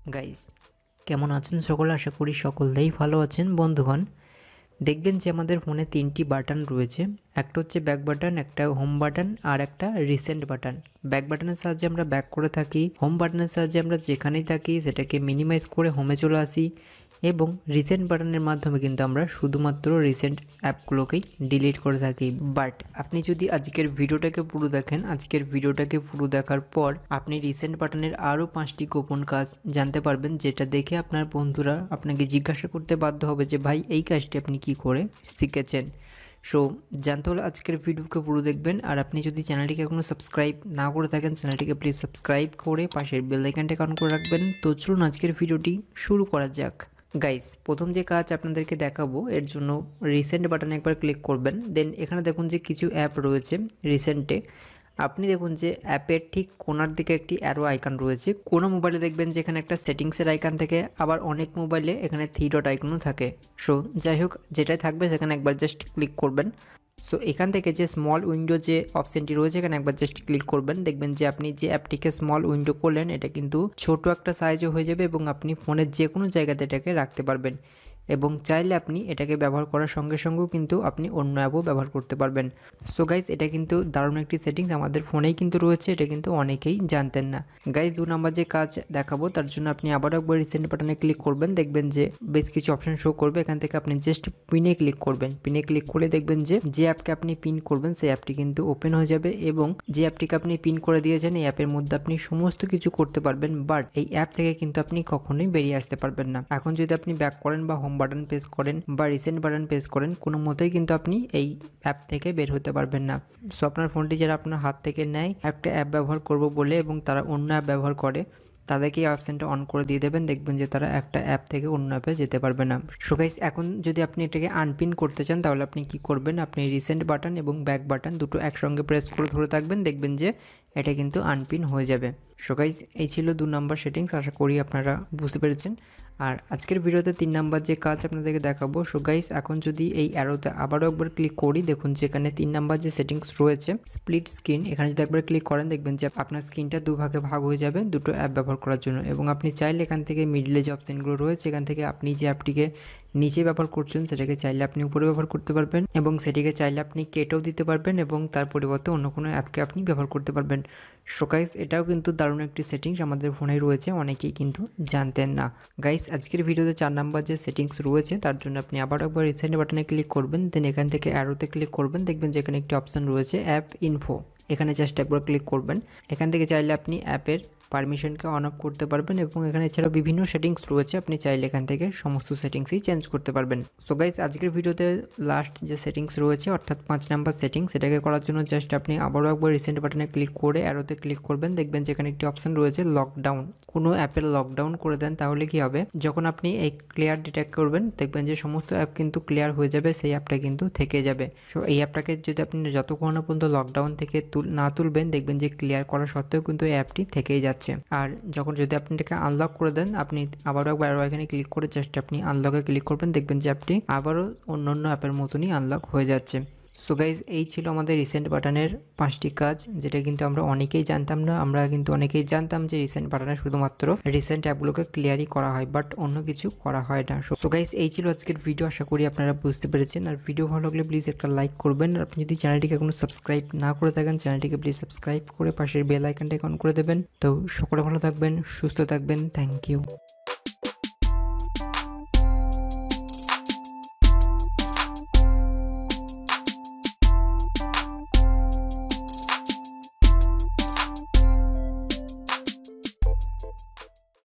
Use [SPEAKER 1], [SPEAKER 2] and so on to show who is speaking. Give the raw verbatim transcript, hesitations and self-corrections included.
[SPEAKER 1] Guys কেমন আছেন সকলে? আশা করি সকলেই ভালো আছেন। বন্ধুগণ, দেখবেন যে আমাদের ফোনে তিনটি বাটন রয়েছে। একটা হচ্ছে ব্যাক বাটন, একটা হোম বাটন আর একটা রিসেন্ট বাটন। ব্যাক বাটনের সাহায্যে আমরা ব্যাক করে থাকি, হোম বাটনের সাহায্যে আমরা যেখানেই থাকি সেটাকে মিনিমাইজ করে হোমে চলে আসি, এবং রিসেন্ট বাটনের মাধ্যমে কিন্তু আমরা শুধুমাত্র রিসেন্ট অ্যাপগুলোকেই ডিলিট করে থাকি। বাট আপনি যদি আজকের ভিডিওটাকে পুরো দেখেন, আজকের ভিডিওটাকে পুরো দেখার পর আপনি রিসেন্ট বাটনের আরও পাঁচটি গোপন কাজ জানতে পারবেন, যেটা দেখে আপনার বন্ধুরা আপনাকে জিজ্ঞাসা করতে বাধ্য হবে যে ভাই এই কাজটি আপনি কি করে শিখেছেন। সো জানতে হলে আজকের ভিডিওকে পুরো দেখবেন। আর আপনি যদি চ্যানেলটিকে এখনও সাবস্ক্রাইব না করে থাকেন, চ্যানেলটিকে প্লিজ সাবস্ক্রাইব করে পাশের বেল আইকনটাকে অন করে রাখবেন। তো চলুন আজকের ভিডিওটি শুরু করা যাক। গাইস, প্রথম যে কাজ আপনাদেরকে দেখাবো, এর জন্য রিসেন্ট বাটনে একবার ক্লিক করবেন। দেন এখানে দেখুন যে কিছু অ্যাপ রয়েছে রিসেন্টে। আপনি দেখুন যে অ্যাপের ঠিক কোনার দিকে একটি অ্যারো আইকন রয়েছে। কোনো মোবাইলে দেখবেন যে এখানে একটা সেটিংসের আইকন থাকে, আবার অনেক মোবাইলে এখানে থ্রি ডট আইকনও থাকে। সো যাই হোক, যেটাই থাকবে সেখানে একবার জাস্ট ক্লিক করবেন। সো এখান থেকে যে স্মল উইন্ডো যে অপশানটি রয়েছে এখানে একবার জাস্ট ক্লিক করবেন। দেখবেন যে আপনি যে অ্যাপটিকে স্মল উইন্ডো করলেন এটা কিন্তু ছোট একটা সাইজে হয়ে যাবে, এবং আপনি ফোনের যে কোনো জায়গাতে এটাকে রাখতে পারবেন, এবং চাইলে আপনি এটাকে ব্যবহার করার সঙ্গে সঙ্গেও কিন্তু আপনি অন্য অ্যাপও ব্যবহার করতে পারবেন। সো গাইস, এটা কিন্তু দারুণ একটি সেটিংস, আমাদের ফোনেই কিন্তু রয়েছে, এটা কিন্তু অনেকেই জানতেন না। গাইস, দু নম্বর যে কাজ দেখাবো তার জন্য আপনি আবারও একবার রিসেন্ট বাটনে ক্লিক করবেন। দেখবেন যে বেশ কিছু অপশন শো করবে, এখান থেকে আপনি জাস্ট পিনে ক্লিক করবেন। পিনে ক্লিক করে দেখবেন যে যে অ্যাপকে আপনি পিন করবেন সেই অ্যাপটি কিন্তু ওপেন হয়ে যাবে, এবং যে অ্যাপটিকে আপনি পিন করে দিয়েছেন এই অ্যাপের মধ্যে আপনি সমস্ত কিছু করতে পারবেন। বাট এই অ্যাপ থেকে কিন্তু আপনি কখনোই বেরিয়ে আসতে পারবেন না। এখন যদি আপনি ব্যাক করেন বা হোম বাটন প্রেস করেন বা রিসেন্ট বাটন প্রেস করেন, কোনো মতেই কিন্তু আপনি এই অ্যাপ থেকে বের হতে পারবেন না। সো আপনার ফোনটি যারা আপনার হাত থেকে নেয় একটা অ্যাপ ব্যবহার করব বলে, এবং তারা অন্য অ্যাপ ব্যবহার করে, তাদেরকে এই অপশানটা অন করে দিয়ে দেবেন। দেখবেন যে তারা একটা অ্যাপ থেকে অন্য অ্যাপে যেতে পারবে না। সো গাইস, এখন যদি আপনি এটাকে আনপিন করতে চান তাহলে আপনি কি করবেন, আপনি রিসেন্ট বাটন এবং ব্যাক বাটন দুটো একসঙ্গে প্রেস করে ধরে থাকবেন, দেখবেন যে এটা কিন্তু আনপিন হয়ে যাবে। সো গাইস, এই ছিল দু নম্বর সেটিংস, আশা করি আপনারা বুঝতে পেরেছেন। আর আজকের ভিডিওতে তিন নাম্বার যে কাজ আপনাদেরকে দেখাবো। সো গাইস, এখন যদি এই অ্যারোতে আবারও একবার ক্লিক করি, দেখুন যে এখানে তিন নাম্বার যে সেটিংস রয়েছে স্প্লিট স্ক্রিন, এখানে যদি একবার ক্লিক করেন দেখবেন যে আপনার স্ক্রিনটা দুভাগে ভাগ হয়ে যাবে দুটো অ্যাপ ব্যবহার করার জন্য, এবং আপনি চাইলে এখান থেকে মিডলে যে অপশানগুলো রয়েছে এখান থেকে আপনি যে অ্যাপটিকে নিচে ব্যবহার করছেন সেটাকে চাইলে আপনি উপরে ব্যবহার করতে পারবেন, এবং সেটিকে চাইলে আপনি কেটেও দিতে পারবেন, এবং তার পরিবর্তে অন্য কোনো অ্যাপকে আপনি ব্যবহার করতে পারবেন। সো গাইস, এটাও কিন্তু দারুণ একটি সেটিংস, আমাদের ফোনে রয়েছে, অনেকেই কিন্তু জানতেন না। গাইস, আজকের ভিডিওতে চার নাম্বার যে সেটিংস রয়েছে তার জন্য আপনি আবার একবার রিসেন্ট বাটনে ক্লিক করবেন। দেন এখান থেকে অ্যারোতে ক্লিক করবেন, দেখবেন যে এখানে একটি অপশান রয়েছে অ্যাপ ইনফো, এখানে জাস্ট একবার ক্লিক করবেন। এখান থেকে চাইলে আপনি অ্যাপের পারমিশনকে অন অফ করতে পারবেন, এবং এখানে এছাড়াও বিভিন্ন সেটিংস রয়েছে, আপনি চাইলে এখান থেকে সমস্ত সেটিংসই চেঞ্জ করতে পারবেন। সো গাইস, আজকের ভিডিওতে লাস্ট যে সেটিংস রয়েছে অর্থাৎ পাঁচ নাম্বার সেটিংস, সেটাকে করার জন্য জাস্ট আপনি আবারও একবার রিসেন্ট বাটনে ক্লিক করে অ্যারোতে ক্লিক করবেন। দেখবেন যে এখানে একটি অপশান রয়েছে লকডাউন। কোনো অ্যাপের লকডাউন করে দেন তাহলে কি হবে, যখন আপনি এই ক্লিয়ার ডিটেক্ট করবেন দেখবেন যে সমস্ত অ্যাপ কিন্তু ক্লিয়ার হয়ে যাবে, সেই অ্যাপটা কিন্তু থেকে যাবে। সো এই অ্যাপটাকে যদি আপনি যতক্ষণ না পর্যন্ত লকডাউন থেকে না তুলবেন দেখবেন যে ক্লিয়ার করা সত্ত্বেও কিন্তু এই অ্যাপটি থেকেই যাচ্ছে। আর যখন যদি আপনি এটাকে আনলক করে দেন, আপনি আবারও একবার এখানে ক্লিক করে জাস্ট আপনি আনলকে ক্লিক করবেন, দেখবেন যে অ্যাপটি আবারও অন্য অন্য অ্যাপের মতনই আনলক হয়ে যাচ্ছে। সো গাইজ, এই ছিল আমাদের রিসেন্ট বাটনের পাঁচটি কাজ, যেটা কিন্তু আমরা অনেকেই জানতাম না। আমরা কিন্তু অনেকেই জানতাম যে রিসেন্ট বাটনে শুধুমাত্র রিসেন্ট অ্যাপগুলোকে ক্লিয়ারই করা হয়, বাট অন্য কিছু করা হয় না। সো গাইজ, এই ছিল আজকের ভিডিও, আশা করি আপনারা বুঝতে পেরেছেন। আর ভিডিও ভালো লাগলে প্লিজ একটা লাইক করবেন। আর আপনি যদি চ্যানেলটিকে এখনো সাবস্ক্রাইব না করে থাকেন, চ্যানেলটিকে প্লিজ সাবস্ক্রাইব করে পাশের বেল আইকনটা অন করে দেবেন। তো সকলে ভালো থাকবেন, সুস্থ থাকবেন, থ্যাংক ইউ।